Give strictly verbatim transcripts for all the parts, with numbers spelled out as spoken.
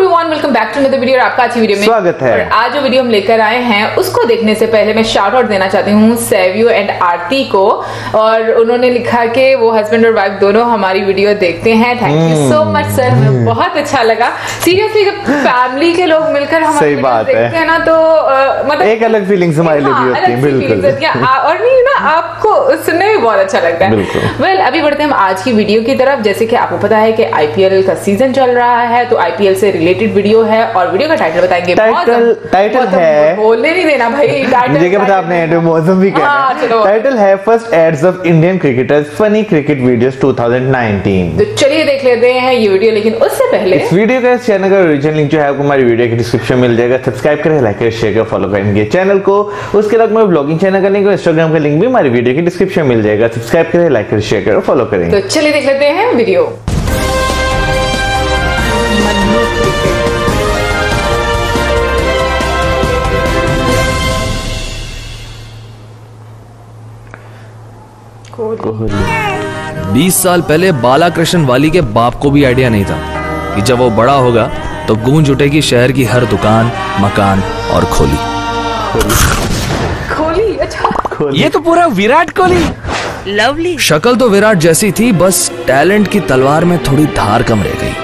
Everyone, welcome back to another video और आपका आज की वीडियो में स्वागत है। और आज जो वीडियो हम लेकर आए हैं उसको देखने से पहले मैं शाउट आउट देना चाहती हूँ सेवियो एंड आरती को। और उन्होंने लिखा कि वो हस्बैंड और वाइफ दोनों हमारी वीडियो देखते हैं। Thank you so much sir, हमें बहुत अच्छा लगा। सीरियसली जब फैमिली के लोग मिलकर हमारी वीडियो देखते हैं ना तो uh, मतलब एक अलग फीलिंग्स हमारे लिए भी होती है। बिल्कुल। और नहीं ना, आपको सुनने में बहुत अच्छा लगता है। वेल well, अभी बढ़ते हैं हम आज की वीडियो की तरफ। जैसे कि आपको पता है कि आईपीएल का सीजन चल रहा है, तो आईपीएल से रिलेटेड वीडियो है और वीडियो का टाइटल बताएंगे। टाइटल टाइटल है, बोलने नहीं देना भाई। मुझे क्या पता, आपने मौसम भी कहा। टाइटल है first ads of Indian cricketers funny cricket videos two thousand nineteen. तो चलिए देख लेते हैं ये वीडियो। लेकिन उससे पहले इस वीडियो का चैनल का ओरिजिनल लिंक जो है आपको हमारी वीडियो के डिस्क्रिप्शन में मिल जाएगा। सब्सक्राइब करें, लाइक करें, शेयर करें, फॉलो करेंगे चैनल को। उसके अलावा मैं ब्लॉगिंग चैनल का लिंक और इंस्टाग्राम का लिंक भी हमारी वीडियो के डिस्क्रिप्शन में मिल जाएगा। सब्सक्राइब करें, लाइक करें, शेयर करें, फॉलो करें। तो चलिए देख लेते हैं वीडियो। बीस साल पहले बालाकृष्ण वाली के बाप को भी आइडिया नहीं था कि जब वो बड़ा होगा तो गूंज उठेगी शहर की हर दुकान, मकान और खोली। खोली? अच्छा, खोली। ये तो पूरा विराट कोहली। लवली। शक्ल तो विराट जैसी थी, बस टैलेंट की तलवार में थोड़ी धार कम रह गई।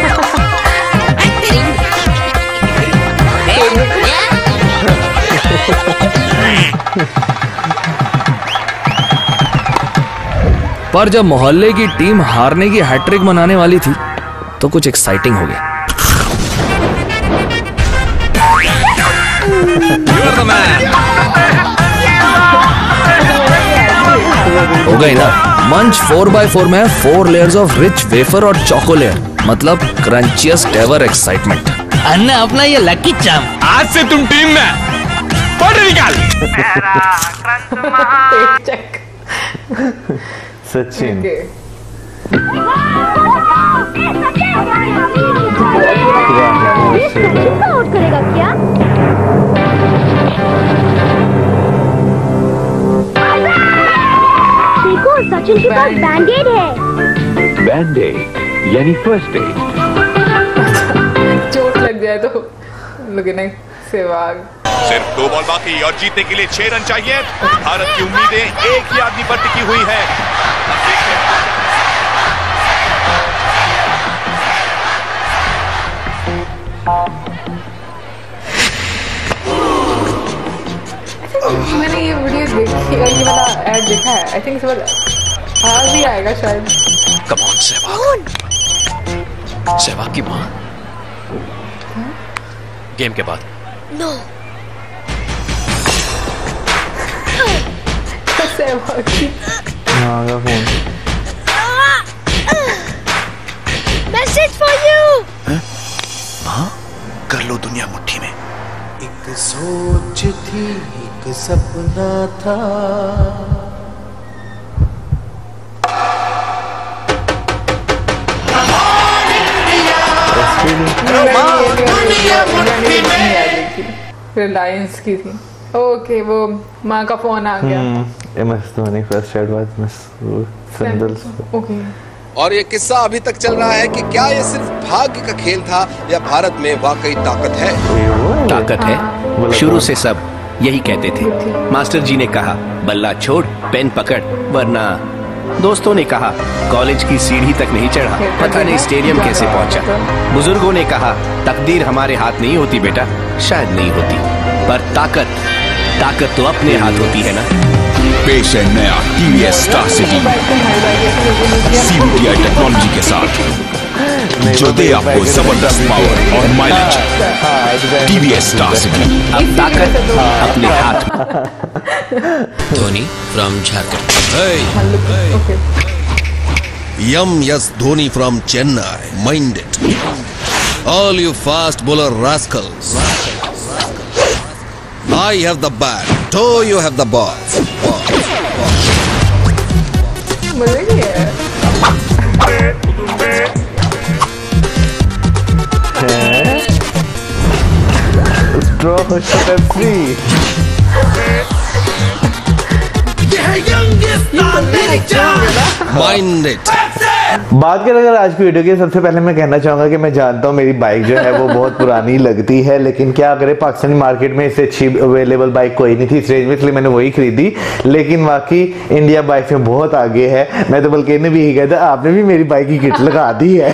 पर जब मोहल्ले की टीम हारने की हैट्रिक मनाने वाली थी तो कुछ एक्साइटिंग हो गया। हो गई ना। मंच फोर बाय फोर में four layers of rich wafer और चोको लेयर, मतलब क्रंचियस्ट एवर एक्साइटमेंट। अन्ना अपना ये लकी चाम, आज से तुम टीम में पढ़ निकाल। सचिन आउट करेगा क्या? देखो सचिन के पास बैंडेड है। बैंडेड यानी फर्स्ट एड। चोट लग जाए तो लगने सेवाग। सिर्फ दो बॉल बाकी और जीतने के लिए छह रन चाहिए। भारत की उम्मीदें एक ही आदमी पर टिकी हुई है। मैंने ये वीडियो देखी, ये वाला ऐड देखा है। आई थिंक इस बार आज भी आएगा शायद। Come on Sehwag. सहवाग की माँ गेम के बाद। नो। सहवाग की माँ का फोन। Message for you. माँ, कर लो दुनिया मुट्ठी में। एक सोच थी, एक सपना था। रिलायंस की थी। ओके, वो माँ का फोन आ गया। M S Dhoni first ad was Miss Sandals. Okay. और ये किस्सा अभी तक चल रहा है कि क्या ये सिर्फ भाग्य का खेल था या भारत में वाकई ताकत है। ताकत है, शुरू से सब यही कहते थे। मास्टर जी ने कहा बल्ला छोड़ पेन पकड़, वरना दोस्तों ने कहा कॉलेज की सीढ़ी तक नहीं चढ़ा, पता नहीं स्टेडियम कैसे पहुंचा। बुजुर्गों ने कहा तकदीर हमारे हाथ नहीं होती बेटा, शायद नहीं होती, पर ताकत ताकत तो अपने हाथ होती है ना। पेश है नया TVS Star City CVTI technology के साथ जो दे आपको जबरदस्त पावर और माइलेज। टीवीएस स्टार सिटी, अब ताकत अपने हाथ। Dhoni from Jharkhand. M S Dhoni from Chennai, mind it all you fast bowler rascals. I have the bat, do you have the ball? मजे नहीं है। Straw shot free. Mind it. बात करें अगर आज की वीडियो की, सबसे पहले मैं कहना चाहूंगा कि मैं जानता हूँ मेरी बाइक जो है वो बहुत पुरानी लगती है, लेकिन क्या करें, पाकिस्तानी मार्केट में इससे अच्छी अवेलेबल बाइक कोई नहीं थी इस रेंज में, इसलिए मैंने वही खरीदी। लेकिन वाकई इंडिया बाइक में बहुत आगे है। मैं तो बल्कि ने भी यही कहता, आपने भी मेरी बाइक की किट लगा दी है।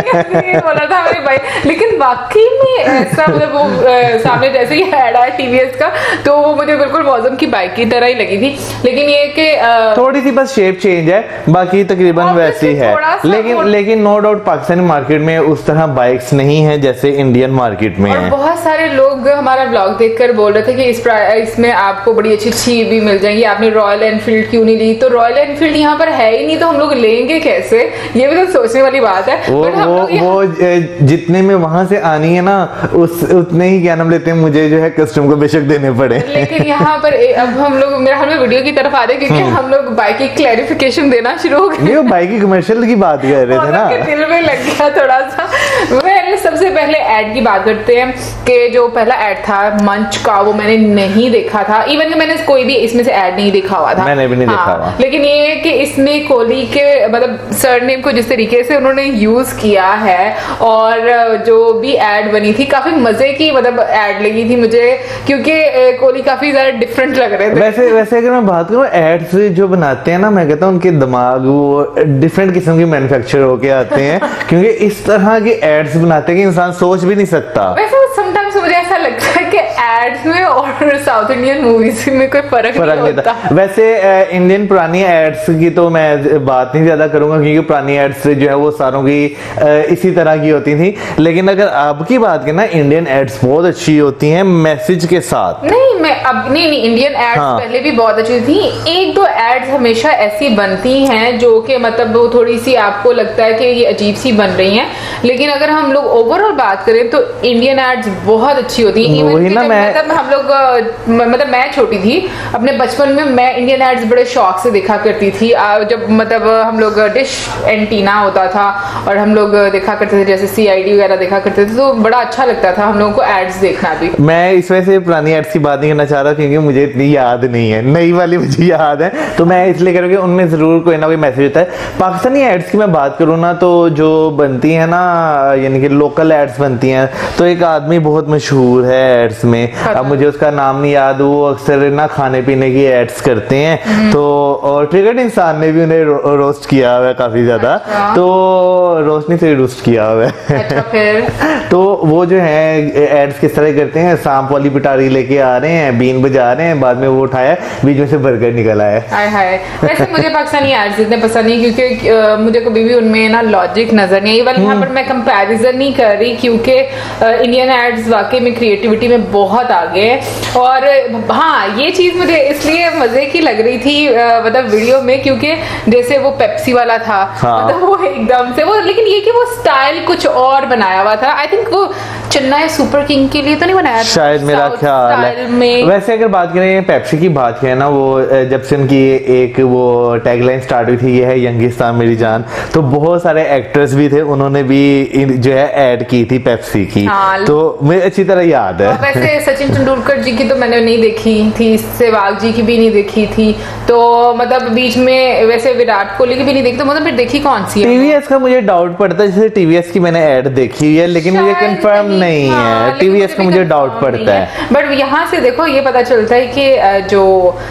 बोला था मेरी बाइक, लेकिन वाकई में ऐसा मतलब वो सामने जैसे ही ऐड आया टीवीएस का, तो वो मुझे बिल्कुल मौसम की बाइक की तरह ही लगी थी। लेकिन ये कि थोड़ी सी बस शेप चेंज है, बाकी तकरीबन वैसी है। लेकिन लेकिन नो डाउट पाकिस्तानी मार्केट में उस तरह बाइक्स नहीं है जैसे इंडियन मार्केट में है। बहुत सारे लोग हमारा ब्लॉग देखकर बोल रहे थे कि इस प्राइस में आपको बड़ी अच्छी अच्छी भी मिल जाएंगी, आपने रॉयल एनफील्ड क्यों नहीं ली? तो रॉयल एनफील्ड यहाँ पर है ही नहीं, तो हम लोग लेंगे कैसे? ये भी तो सोचने वाली बात है। वो वो, वो जितने में वहां से आनी है ना, उस उतने ही क्या नाम लेते हैं, मुझे जो है कस्टम को बेशक देने पड़े। लेकिन यहाँ पर अब हम लोग मेरा हम लोग वीडियो की तरफ आ रहे, क्योंकि हम लोग बाइक की क्लैरिफिकेशन देना शुरू हो गए। ये बाइक की कमर्शियल की बात कर रहे थे ना, दिल में लग गया थोड़ा सा। पहले सबसे पहले ऐड की बात करते हैं कि जो पहला ऐड था मंच का, वो मैंने नहीं देखा था। इवन कि मैंने कोई भी इसमें से ऐड नहीं देखा हुआ था, मैंने भी नहीं हाँ, देखा हुआ। लेकिन ये कि इसमें कोहली के मतलब सरनेम को जिस तरीके से उन्होंने यूज किया है, और जो भी ऐड बनी थी काफी मजे की मतलब ऐड लगी थी मुझे, क्योंकि कोहली काफी ज्यादा डिफरेंट लग रहे थे। वैसे वैसे अगर मैं बात करूं, एड्स जो बनाते हैं ना, मैं कहता हूं उनके दिमाग वो डिफरेंट किस्म की मैन्युफैक्चर होके आते हैं, क्योंकि इस तरह के एड्स बनाते हैं कि इंसान सोच भी नहीं सकता। वैसे समटाइम्स मुझे ऐसा लगता है कि एड्स में और साउथ इंडियन मूवीज में कोई फर्क नहीं होता। वैसे इंडियन पुरानी एड्स की तो मैं बात नहीं ज्यादा करूंगा, क्योंकि पुरानी एड्स जो है वो सारों की इसी तरह की होती थी। लेकिन अगर आपकी बात करें ना, इंडियन एड्स बहुत अच्छी होती हैं मैसेज के साथ। नहीं मैं अब नहीं नहीं इंडियन एड्स हाँ। पहले भी बहुत अच्छी थी। एक दो एड्स हमेशा ऐसी बनती हैं जो कि मतलब वो थोड़ी सी आपको लगता है कि ये अजीब सी बन रही हैं, लेकिन अगर हम लोग ओवरऑल बात करें तो इंडियन एड्स बहुत अच्छी होती हैं। वही ना, मैं मतलब हम लोग मतलब मैं छोटी थी अपने बचपन में, मैं इंडियन एड्स बड़े शौक से देखा करती थी। जब मतलब हम लोग डिश एंटीना होता था और हम लोग देखा करते थे, जैसे सीआईडी वगैरह देखा करते थे, तो बड़ा अच्छा लगता था हम लोगों को एड्स देखना भी। मैं इस वजह से पुरानी एड्स की बात नहीं करना चाह रहा, क्योंकि मुझे इतनी याद नहीं है, नई वाली मुझे याद है, तो मैं इसलिए करूँगी उनमें जरूर कोई ना कोई मैसेज होता है। पाकिस्तानी एड्स की मैं बात करूँ ना, तो जो बनती है ना, यानी कि लोकल एड्स बनती हैं, तो एक आदमी बहुत मशहूर है एड्स में, अब मुझे उसका नाम नहीं याद, वो अक्सर ना खाने पीने की एड्स करते हैं, तो और ट्रिगर्ड इंसान ने भी उन्हें रो, रोस्ट किया हुआ है काफी ज्यादा, तो रोशनी से रोस्ट किया हुआ है। अच्छा, फिर तो वो जो है एड्स किस तरह करते हैं, सांप वाली पिटारी लेके आ रहे हैं, बीन बजा रहे हैं, बाद में वो उठाया, बीच में से बर्गर निकल आया। हाय हाय। वैसे मुझे पाकिस्तानी एड्स इतने पसंद नहीं, क्योंकि आ, मुझे कभी भी उनमें ना लॉजिक नजर नहीं आई। वाले यहाँ पर मैं कंपैरिजन नहीं कर रही, क्योंकि इंडियन एड्स वाकई में क्रिएटिविटी में बहुत आगे है। और हाँ, ये चीज मुझे इसलिए मजे की लग रही थी मतलब वीडियो में, क्योंकि जैसे वो पेप्सी वाला था, हाँ। मतलब वो एकदम से वो, लेकिन ये कि वो स्टाइल कुछ और बनाया हुआ था। आई थिंक वो चेन्नई सुपर किंग के लिए तो नहीं बनाया था शायद, मेरा ख्याल है। वैसे अगर बात करें पेप्सी की बात करें ना, वो जब से उनकी एक वो टैगलाइन स्टार्ट हुई थी, ये है यंगिस्तान मेरी जान, तो बहुत सारे एक्टर्स भी थे, उन्होंने भी जो है ऐड की थी पेप्सी की, हाँ, तो मुझे अच्छी तरह याद है। वैसे सचिन तेंदुलकर जी की तो मैंने नहीं देखी थी, सहवाग जी की भी नहीं देखी थी, तो मतलब बीच में वैसे विराट कोहली की भी नहीं देखी, तो मतलब फिर देखी कौन सी है? टीवीएस का मुझे डाउट पड़ता है, जैसे टीवीएस की मैंने ऐड देखी हुई है, लेकिन मुझे कंफर्म नहीं हाँ, है, टीवीएस का मुझे डाउट पड़ता है। बट यहाँ से देखो ये पता चलता है कि जो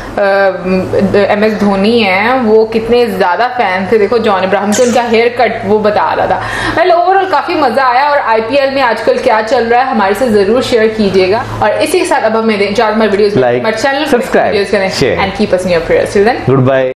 एम एस धोनी है वो कितने ज्यादा फैन थे, देखो जॉन इब्राहिम के उनका हेयर कट वो बता रहा था। वेल ओवरऑल काफी मजा आया, और आईपीएल में आजकल क्या चल रहा है हमारे से जरूर शेयर कीजिएगा, और इसी के साथ अब हमें वीडियोस लाइक चैनल सब्सक्राइब करें and keep us in your prayers. Till then good bye.